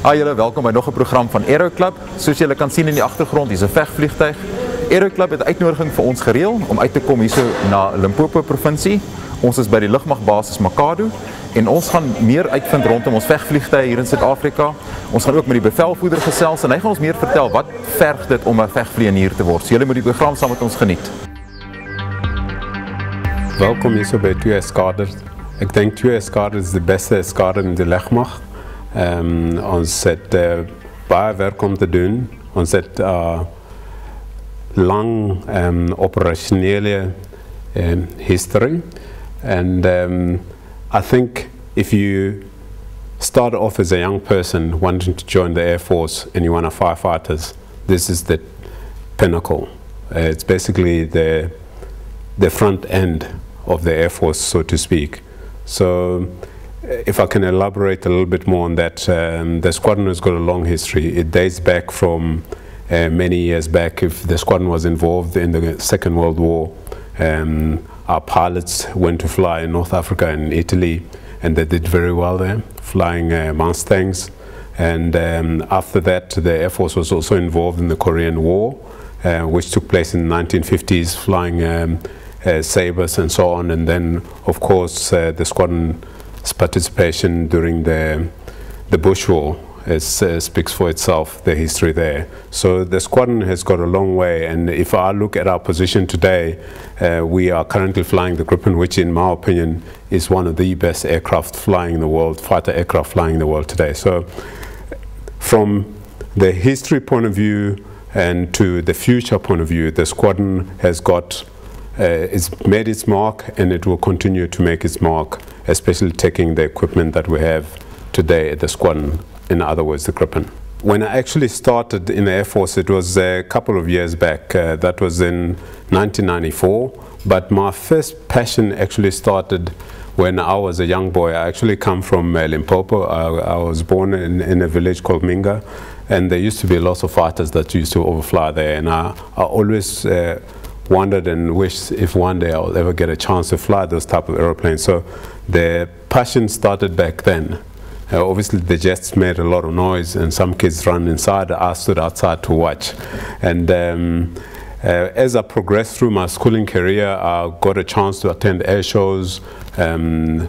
Hi julle, welkom by nog 'n program van Aero Club. Soos julle kan sien in die agtergrond, hier's 'n vegvliegtuig. Aero Club het 'n uitnodiging vir ons gereël om uit te kom hierso na Limpopo provinsie. Ons is by die lugmagbasis Makado en ons gaan meer uitvind rondom ons vegvliegtuie hier in Suid-Afrika. Ons gaan ook met die bevelvoerder gesels en hy gaan ons meer vertel wat verg dit om 'n vegvlieënier te word. So julle moet die program saam met ons geniet. Welkom hierso by TU Eskader. Ek dink TU Eskader is die beste eskader in die lugmag. Ons het baie werk om te doen. Ons het lang operationele history. And I think if you start off as a young person wanting to join the Air Force and you want to firefighters, this is the pinnacle. It's basically the front end of the Air Force, so to speak. So if I can elaborate a little bit more on that, the squadron has got a long history. It dates back from many years back. If the squadron was involved in the Second World War, our pilots went to fly in North Africa and Italy, and they did very well there, flying Mustangs. And after that, the Air Force was also involved in the Korean War, which took place in the 1950s, flying Sabres and so on. And then, of course, the squadron's participation during the Bush War speaks for itself, the history there. So the squadron has got a long way, and if I look at our position today, we are currently flying the Gripen, which in my opinion is one of the best aircraft flying in the world, fighter aircraft flying in the world today. So from the history point of view and to the future point of view, the squadron has got it's made its mark, and it will continue to make its mark, especially taking the equipment that we have today at the squadron, in other words, the Gripen. When I actually started in the Air Force, it was a couple of years back. That was in 1994. But my first passion actually started when I was a young boy. I actually come from Limpopo. I was born in a village called Minga, and there used to be lots of fighters that used to overfly there. And I always wondered and wished if one day I'll ever get a chance to fly those type of airplanes. So the passion started back then. Obviously the jets made a lot of noise and some kids ran inside. I stood outside to watch. And as I progressed through my schooling career, I got a chance to attend air shows, and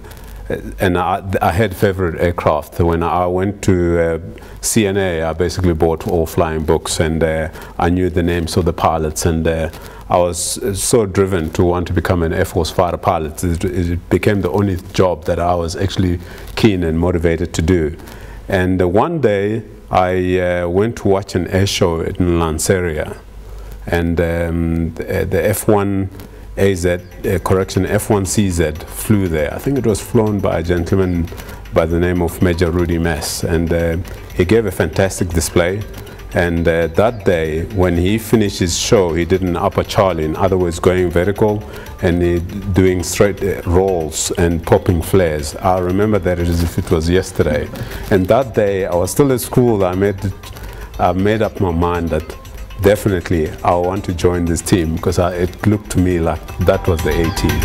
I had favorite aircraft. When I went to CNA, I basically bought all flying books, and I knew the names of the pilots, and I was so driven to want to become an Air Force fighter pilot. It became the only job that I was actually keen and motivated to do. And one day I went to watch an air show in Lanseria, and the F1AZ, F1CZ flew there. I think it was flown by a gentleman by the name of Major Rudy Mess, and he gave a fantastic display. And that day, when he finished his show, he did an upper Charlie, in other words, going vertical and doing straight rolls and popping flares. I remember that as if it was yesterday. And that day, I was still at school. I made up my mind that definitely I want to join this team, because it looked to me like that was the A-team.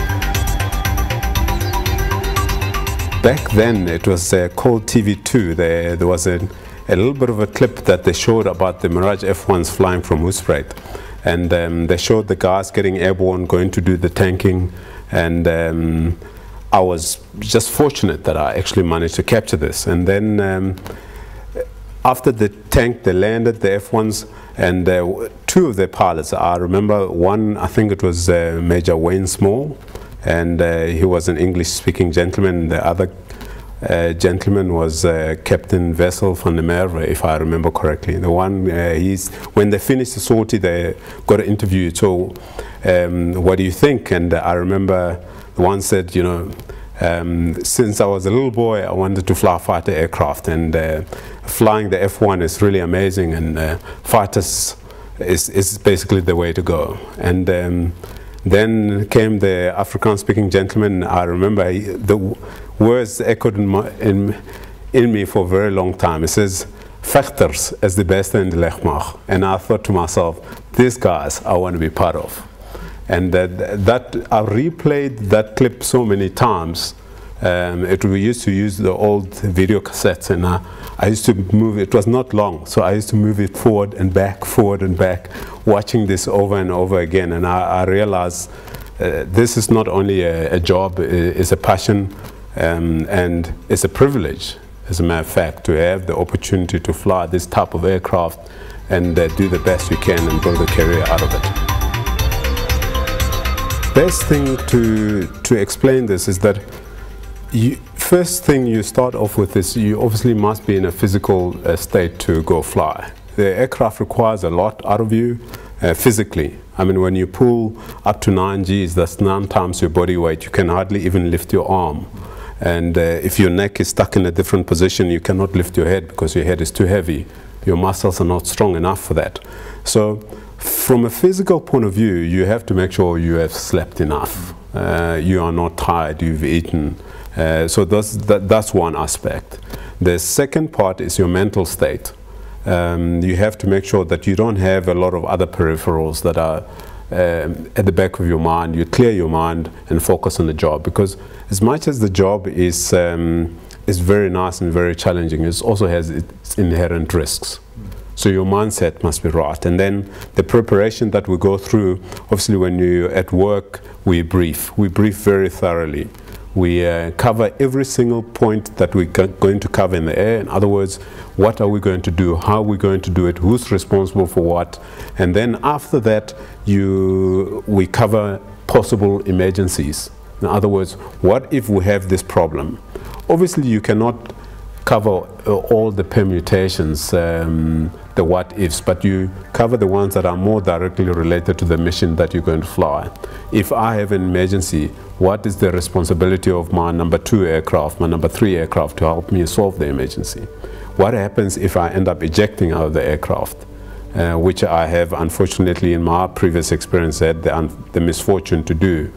Back then, it was called TV2. There was a little bit of a clip that they showed about the Mirage F1s flying from Hoedspruit. And they showed the guys getting airborne, going to do the tanking. And I was just fortunate that I actually managed to capture this. And then after the tank, they landed the F1s, and two of their pilots, I remember one, I think it was Major Wayne Small, and he was an English-speaking gentleman. The other gentleman was Captain Wessel van der Merwe, if I remember correctly. The one, when they finished the sortie, they got an interview. So, what do you think? And I remember the one said, you know, since I was a little boy, I wanted to fly fighter aircraft, and flying the F1 is really amazing, and fighters is basically the way to go. And then came the Afrikaans-speaking gentleman. I remember the words echoed in me for a very long time. It says, "Vechters is the best in the lugmag." And I thought to myself, these guys I want to be part of. And that I replayed that clip so many times We used to use the old video cassettes, and I used to move it. It was not long, so I used to move it forward and back, watching this over and over again. And I realized this is not only a job, it's a passion, and it's a privilege, as a matter of fact, to have the opportunity to fly this type of aircraft and do the best you can and build a career out of it. Best thing to explain this is that first thing you start off with is you obviously must be in a physical state to go fly. The aircraft requires a lot out of you physically. I mean, when you pull up to 9 Gs, that's 9 times your body weight. You can hardly even lift your arm. And if your neck is stuck in a different position, you cannot lift your head because your head is too heavy. Your muscles are not strong enough for that. So from a physical point of view, you have to make sure you have slept enough. You are not tired, you've eaten. So that's one aspect. The second part is your mental state. You have to make sure that you don't have a lot of other peripherals that are at the back of your mind. You clear your mind and focus on the job, because as much as the job is very nice and very challenging, it also has its inherent risks. So your mindset must be right. And then the preparation that we go through, obviously when you're at work, we brief. We brief very thoroughly. We cover every single point that we're going to cover in the air. In other words, what are we going to do? How are we going to do it? Who's responsible for what? And then after that, we cover possible emergencies. In other words, what if we have this problem? Obviously, you cannot cover all the permutations, the what-ifs, but you cover the ones that are more directly related to the mission that you're going to fly. If I have an emergency, what is the responsibility of my number 2 aircraft, my number 3 aircraft to help me solve the emergency? What happens if I end up ejecting out of the aircraft, which I have, unfortunately, in my previous experience, had the misfortune to do.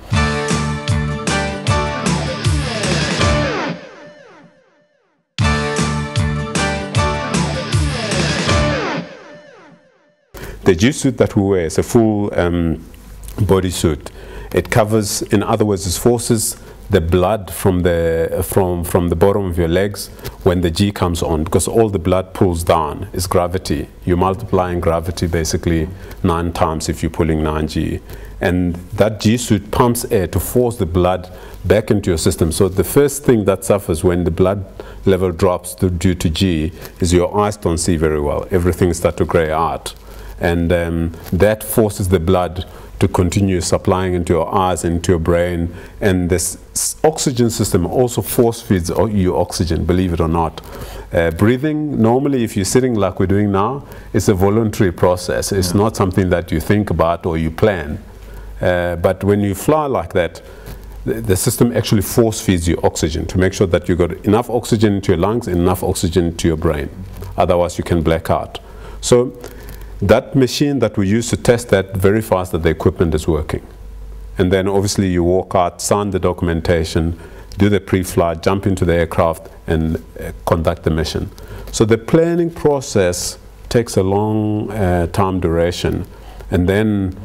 The G-suit that we wear is a full bodysuit. It covers, in other words, it forces the blood from the bottom of your legs when the G comes on, because all the blood pulls down. It's gravity. You're multiplying gravity basically 9 times if you're pulling 9G. And that G-suit pumps air to force the blood back into your system. So the first thing that suffers when the blood level drops due to G is your eyes don't see very well. Everything starts to gray out. And that forces the blood to continue supplying into your eyes, into your brain. And this oxygen system also force feeds you oxygen, believe it or not. Breathing, normally if you're sitting like we're doing now, it's a voluntary process. It's not something that you think about or you plan. But when you fly like that, the system actually force feeds you oxygen to make sure that you got enough oxygen into your lungs and enough oxygen to your brain. Otherwise you can black out. So that machine that we use to test that verifies that the equipment is working. And then obviously you walk out, sign the documentation, do the pre-flight, jump into the aircraft and conduct the mission. So the planning process takes a long time duration. And then,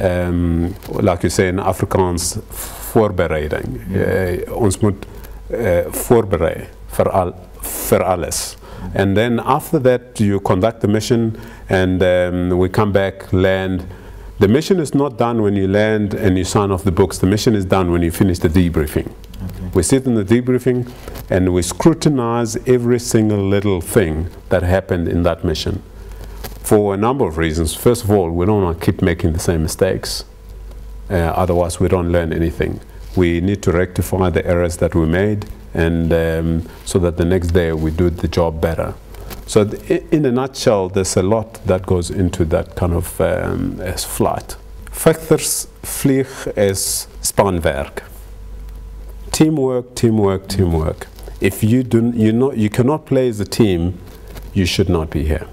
like you say in Afrikaans, voorbereiding. Ons moet voorberei vir alles. And then after that, you conduct the mission, and we come back, land. The mission is not done when you land and you sign off the books. The mission is done when you finish the debriefing. Okay. We sit in the debriefing and we scrutinize every single little thing that happened in that mission for a number of reasons. First of all, we don't want to keep making the same mistakes. Otherwise, we don't learn anything. We need to rectify the errors that we made, and so that the next day we do the job better. So in a nutshell, there's a lot that goes into that kind of flight. Vegters vlieg is spanwerk. Teamwork, teamwork, teamwork. If you cannot play as a team, you should not be here.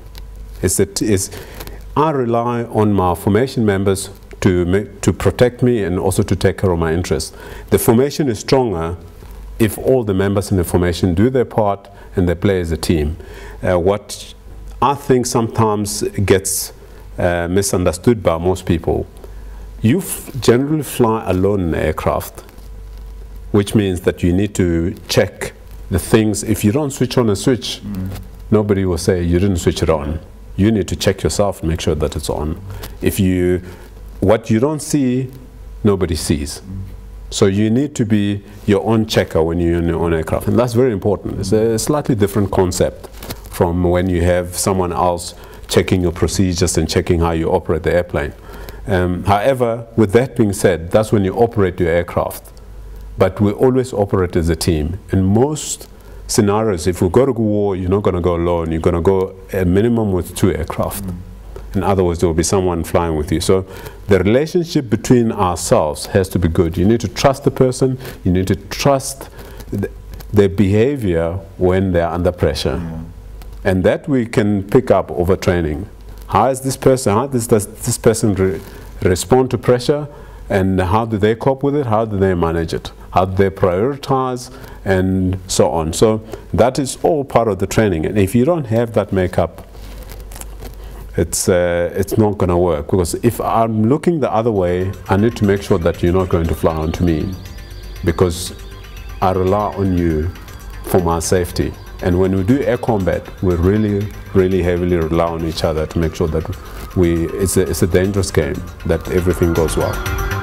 I rely on my formation members to protect me and also to take care of my interests. The formation is stronger if all the members in the formation do their part and they play as a team. What I think sometimes gets misunderstood by most people, you generally fly alone in an aircraft. which means that you need to check the things. If you don't switch on a switch, nobody will say you didn't switch it on. You need to check yourself and make sure that it's on. What you don't see, nobody sees. So you need to be your own checker when you're in your own aircraft, and that's very important. It's a slightly different concept from when you have someone else checking your procedures and checking how you operate the airplane. However, with that being said, that's when you operate your aircraft. But we always operate as a team. In most scenarios, if we go to war, you're not going to go alone. You're going to go a minimum with 2 aircraft. In other words, there will be someone flying with you. So the relationship between ourselves has to be good. You need to trust the person. You need to trust their behavior when they're under pressure. And that we can pick up over training. How does this person respond to pressure, and how do they cope with it? How do they manage it? How do they prioritize, and so on? So that is all part of the training. And if you don't have that makeup, it's not going to work, because if I'm looking the other way, I need to make sure that you're not going to fly onto me, because I rely on you for my safety. And when we do air combat, we really, really heavily rely on each other to make sure that it's a dangerous game, that everything goes well.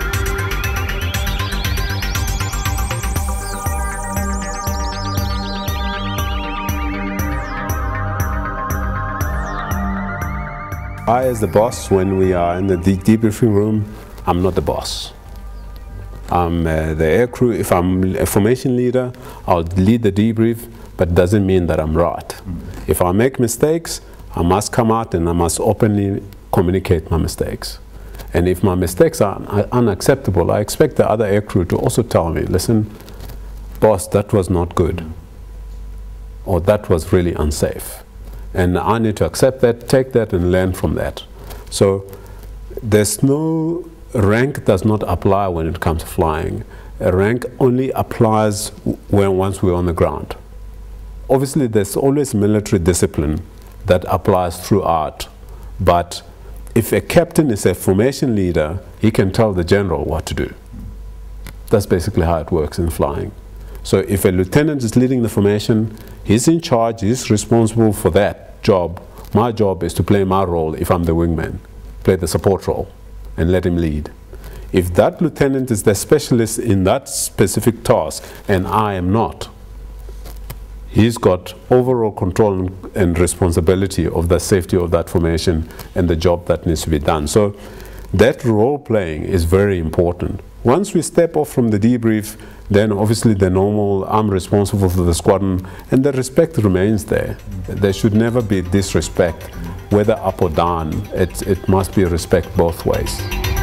I, as the boss, when we are in the debriefing room, I'm not the boss. I'm the aircrew. If I'm a formation leader, I'll lead the debrief, but doesn't mean that I'm right. If I make mistakes, I must come out and I must openly communicate my mistakes. And if my mistakes are unacceptable, I expect the other aircrew to also tell me, listen, boss, that was not good, or that was really unsafe. And I need to accept that, take that, and learn from that. So there's no rank does not apply when it comes to flying. A rank only applies once we're on the ground. Obviously, there's always military discipline that applies throughout. But if a captain is a formation leader, he can tell the general what to do. That's basically how it works in flying. So if a lieutenant is leading the formation, he's in charge, he's responsible for that job. My job is to play my role if I'm the wingman, play the support role, and let him lead. If that lieutenant is the specialist in that specific task, and I am not, he's got overall control and responsibility of the safety of that formation and the job that needs to be done. So that role playing is very important. Once we step off from the debrief, then obviously the normal, I'm responsible for the squadron, and the respect remains there. There should never be disrespect, whether up or down. It must be respect both ways.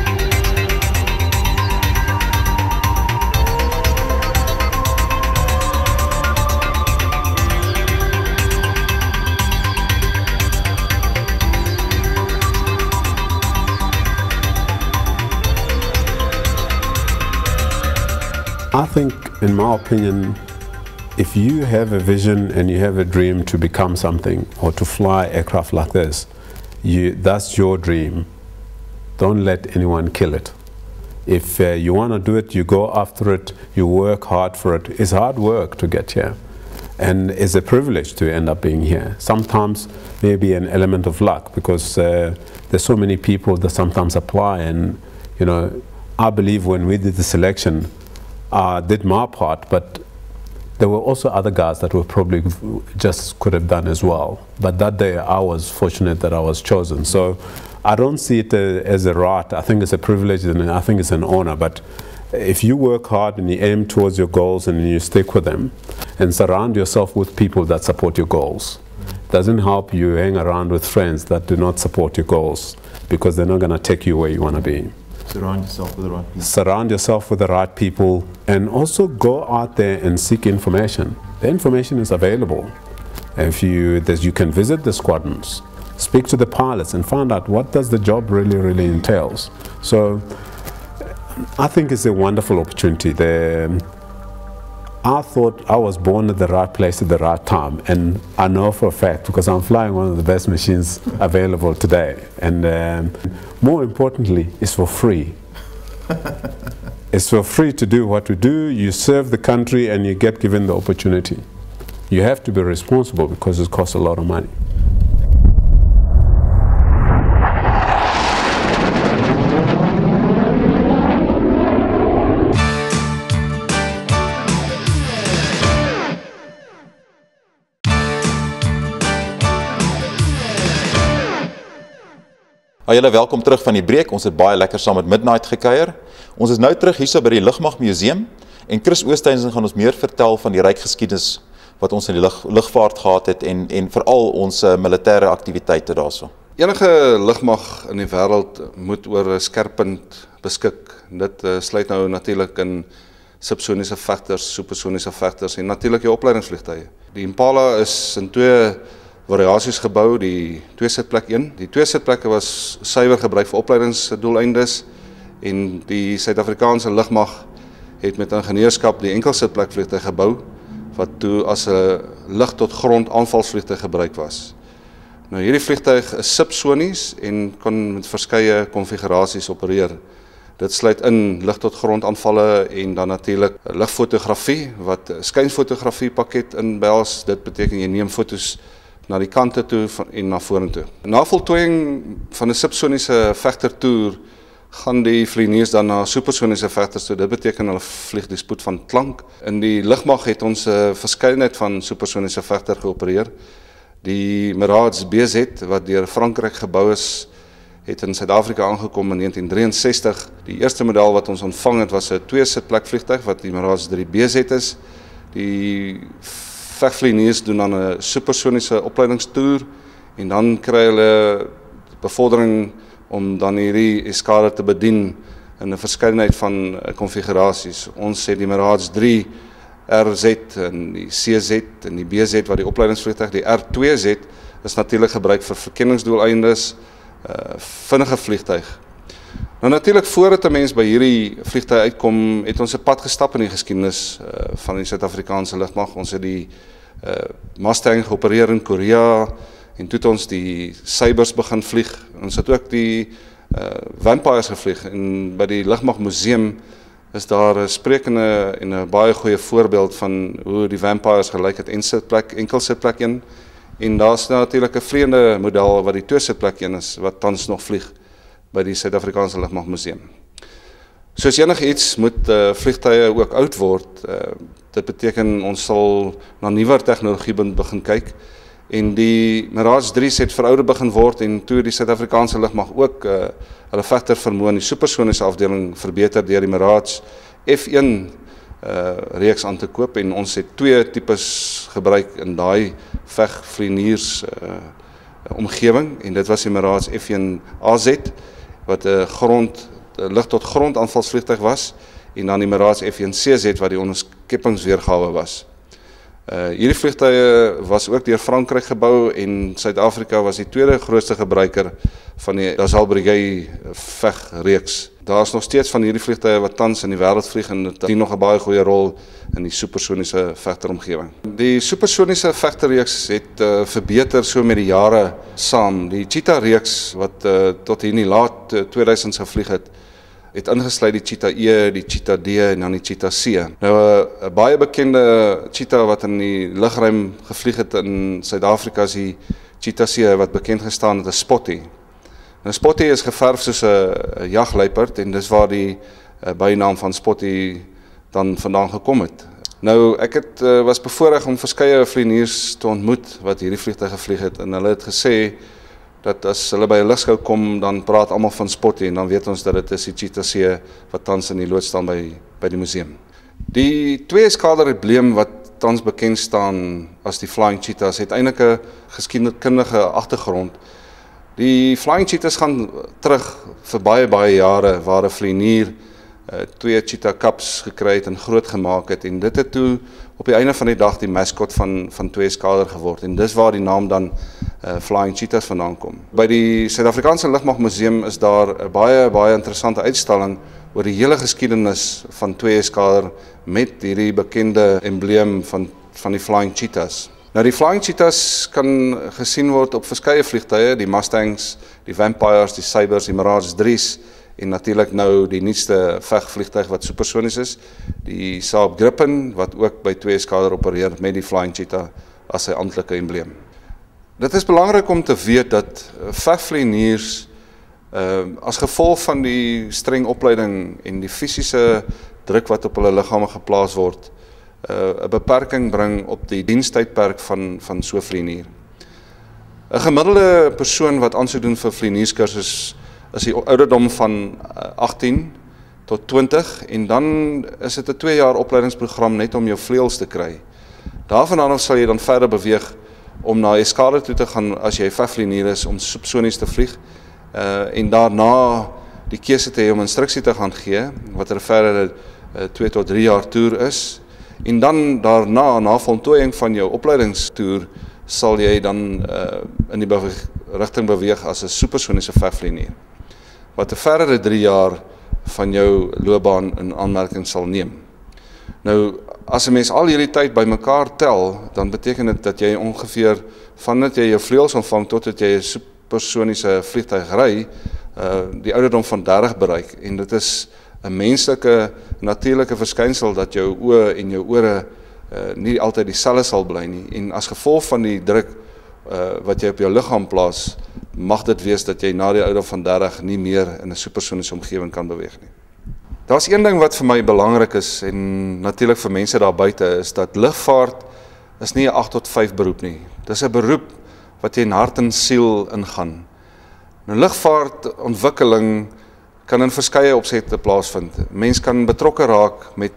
I think, in my opinion, if you have a vision and you have a dream to become something or to fly aircraft like this, that's your dream. Don't let anyone kill it. If you want to do it, you go after it, you work hard for it. It's hard work to get here, and it's a privilege to end up being here. Sometimes maybe an element of luck, because there's so many people that sometimes apply, and you know, I believe when we did the selection, I did my part, but there were also other guys that were probably just could have done as well. But that day I was fortunate that I was chosen. So I don't see it as a right. I think it's a privilege, and I think it's an honor. But if you work hard and you aim towards your goals and you stick with them and surround yourself with people that support your goals, it doesn't help you hang around with friends that do not support your goals, because they're not going to take you where you want to be. Surround yourself with the right people. Surround yourself with the right people, and also go out there and seek information. The information is available. If you can visit the squadrons, speak to the pilots, and find out what does the job really entails. So I think it's a wonderful opportunity. I thought I was born at the right place at the right time, and I know for a fact, because I'm flying one of the best machines available today, and more importantly, it's for free. As we're free to do what we do, you serve the country and you get given the opportunity. You have to be responsible because it costs a lot of money. Julle welkom terug van die breek. Ons het baie lekker saam met Midnight gekuier. Ons is nou terug hierso by die Lugmag Museum en Chris Oosthuizen gaan ons meer vertel van die ryk geskiedenis wat ons in die lugvaart gehad het en veral ons militêre aktiwiteite daarso. Enige lugmag in die wêreld moet oor 'n skerp punt beskik. Dit sluit nou natuurlik in subsoniese vegters, supersoniese vegters en natuurlik die opleidingsvliegtuie. Die Impala is in twee variasies gebou, die twee-sitplek 1. Die twee-sitplekke was suiwer gebruik vir opleidingsdoeleindes en die Suid-Afrikaanse lugmag het met ingenieurskap die enkelsitplek vliegtuig gebou wat toe as 'n lug tot grond aanvalsvliegtuig gebruik was. Nou hierdie vliegtuig is subsonies en kan met verskeie konfigurasies opereer. Dit sluit in lug tot grond aanvalle en dan natuurlik lugfotografie wat skynfotografie pakket inbehels. Dit beteken jy neem fotos na die kante toe en na vorentoe. Na voltooiing van 'n subsoniese vegtertoer gaan die vlieëniers dan na supersoniese vegters toe. Dit beteken hulle vlieg die spoed van klank. In die lugmag het ons 'n verskeidenheid van supersoniese vegter geopereer. Die Mirage BZ wat deur Frankryk gebou is, het in Suid-Afrika aangekom in 1963. Die eerste model wat ons ontvang het was 'n twee-sitplek vliegtuig wat die Mirage 3 BZ is. Die vegvlieëniers doen dan 'n supersoniese opleidingstoer en dan kry hulle bevordering om dan hierdie eskader te bedien in 'n verskeidenheid van konfigurasies. Ons het die Mirage 3 RZ en die CZ en die BZ wat die opleidingsvliegtuig, die R2Z is natuurlik gebruik vir verkenningsdoeleindes, vinnige vliegtuig. Nou natuurlik voordat 'n mens by hierdie vliegtuig uitkom, het ons 'n pad gestap in die geskiedenis van die Suid-Afrikaanse lugmag. Ons het die Mustang geopereer in Korea en toe het ons die Cybers begin vlieg. Ons het ook die Vampires gevlieg en by die Lugmag Museum is daar 'n sprekende en 'n baie goeie voorbeeld van hoe die Vampires gelyk het enkelsitplek 1 en daar's natuurlik 'n vreemde model wat die twee-sitplek 1 is wat tans nog vlieg by die Suid-Afrikaanse Lugmag Museum. Soos enigiets moet vliegtuie ook oud word. Dit beteken ons sal na nuwer tegnologie begin kyk en die Mirage 3 het verouder begin word en toe die Suid-Afrikaanse lugmag ook hulle vegtervermoë in die supersoniese afdeling verbeter deur die Mirage F1 reeks aan te koop en ons het twee tipes gebruik in daai vegvlieëniers omgewing en dit was die Mirage F1 AZ wat 'n lug tot grond aanvalsvliegtuig was en dan die Mirage F1 CZ wat die onderskeppingsweergawe was. Hierdie vliegtuie was ook deur Frankryk gebou en Suid-Afrika was die tweede grootste gebruiker van die Dassault Brigade vegreeks. Daar is nog steeds van hierdie vliegtuie wat tans in die wêreld vlieg en dit dien nog 'n baie goeie rol in die supersoniese vegteromgewing. Die supersoniese vegterreeks het verbeter so met die jare saam. Die Cheetah reeks wat tot hier in die laat 2000s gevlieg het ingesluit die Cheetah E, die Cheetah D en dan die Cheetah C. Nou 'n baie bekende Cheetah wat in die lugruim gevlieg het in Suid-Afrika is die Cheetah C wat bekend gestaan het as Spotty. Nou Spotty is geverf soos 'n jagluiperd en dis waar die bynaam van Spotty dan vandaan gekom het. Nou ek was bevoorreg om verskeie vlieëniers te ontmoet wat hierdie vliegtuig gevlieg het en hulle het gesê dat as hulle by 'n lugskou kom dan praat almal van Spotty en dan weet ons dat dit is die Cheetah C wat tans in die loods staan by die museum. Die twee eskader embleem wat tans bekend staan as die Flying Cheetahs het eintlik 'n geskiedkundige agtergrond. Die Flying Cheetahs gaan terug vir baie jare waar 'n vlieënier twee Cheetah Cubs gekry het en groot gemaak het en dit het toe op die einde van die dag die mascot van twee eskader geword en dis waar die naam dan Flying Cheetahs vandaan kom. By die Suid-Afrikaanse Lugmag Museum is daar 'n baie interessante uitstalling oor die hele geskiedenis van twee eskader met hierdie bekende embleem van die Flying Cheetahs. Nou die Flying Cheetahs kan gesien word op verskeie vliegtuie, die Mustangs, die Vampires, die Cybers, die Mirage 3's en natuurlik nou die nuutste vegvliegtuig wat supersonies is, die Saab Gripen wat ook by 2 skader opereer met die Flying Cheetah as sy amptelike embleem. Dit is belangrik om te weet dat vegvlieëniers as gevolg van die streng opleiding en die fisiese druk wat op hulle liggame geplaas word, 'n beperking bring op die dienstydperk van so 'n vlieënier. 'n Gemiddelde persoon wat aansoek doen vir vlieënierskursus is die ouderdom van 18 tot 20 en dan is dit 'n 2 jaar opleidingsprogram net om jou vleuels te kry. Daarvan sal jy dan verder beweeg om na eskadre toe te gaan as jy vegvlieënier is om subsonies te vlieg en daarna die keuse te hê om instruksie te gaan gee wat 'n verdere 2 tot 3 jaar toer is en dan daarna na voltooiing van jou opleidingstoer sal jy dan in die rigting beweeg as 'n supersoniese vegvlieënier wat 'n verdere 3 jaar van jou loopbaan in aanmerking sal neem. Nou, as 'n mens al hierdie tyd bymekaar tel, dan beteken dit dat jy ongeveer vandat jy jou vleuels ontvang totdat jy 'n supersoniese vliegtuig ry, die ouderdom van 30 bereik en dit is 'n menslike natuurlike verskynsel dat jou oë en jou ore nie altyd dieselfde sal bly nie en as gevolg van die druk wat jy op jou liggaam plaas, mag dit wees dat jy na die ouderdom van 30 nie meer in 'n supersoniese omgewing kan beweeg nie. Daar's een ding wat vir my belangrik is en natuurlik vir mense daar buite is dat lugvaart is nie 'n 8 tot 5 beroep nie. Dis 'n beroep wat jy in hart en siel ingaan. Nou lugvaartontwikkeling kan in verskeie opsigte plaasvind. Mens kan betrokke raak met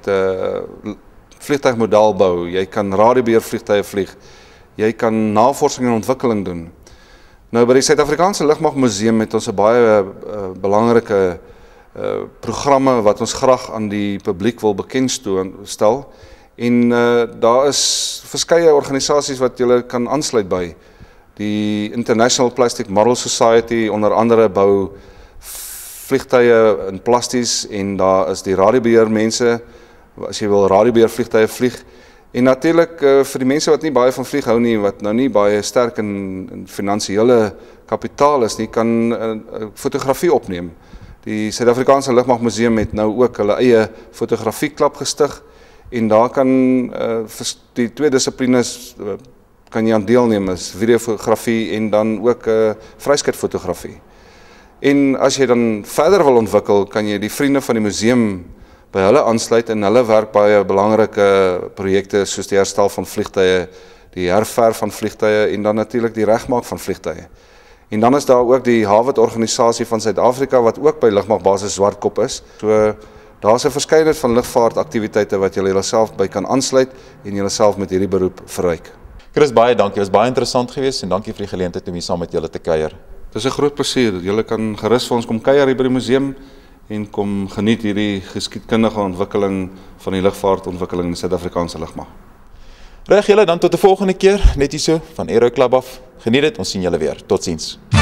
vliegtuigmodelbou, jy kan radiobeheervliegtuie vlieg, jy kan navorsing en ontwikkeling doen. Nou by die Suid-Afrikaanse Lugmagmuseum het ons 'n baie belangrike programme wat ons graag aan die publiek wil bekendstel en daar is verskeie organisasies wat julle kan aansluit by. Die International Plastic Model Society onder andere bou vliegtuie in plasties en daar is die radiobeheer mense as jy wil radiobeheer vliegtuie vlieg en natuurlik vir die mense wat nie baie van vlieg hou nie wat nou nie baie sterk in finansiële kapitaal is nie kan fotografie opneem. Die Suid-Afrikaanse Lugmagmuseum het nou ook hulle eie fotografieklub gestig en daar kan die 2 dissiplines kan jy aan deelneem is videofotografie en dan ook vryskutfotografie. En as jy dan verder wil ontwikkel, kan jy die vriende van die museum by hulle aansluit en hulle werk baie belangrike projekte soos die herstel van vliegtuie, die herverf van vliegtuie en dan natuurlik die regmaak van vliegtuie. En dan is daar ook die Harvard-organisasie van Suid-Afrika wat ook by Lugmagbasis Swartkop is. So daar's 'n verskeidenheid van lugvaartaktiwiteite wat julle jouself by kan aansluit en julleself met hierdie beroep verryk. Chris, baie dankie. Dit was baie interessant geweest en dankie vir die geleentheid om hier saam met julle te kuier. Dit is 'n groot plesier. Julle kan gerus vir ons kom kuier hier by die museum en kom geniet hierdie geskiedkundige ontwikkeling van die lugvaartontwikkeling in die Suid-Afrikaanse lugmag. Reg julle dan tot 'n volgende keer, net hierso van Aero Club af. Geniet dit, ons sien julle weer. Totsiens.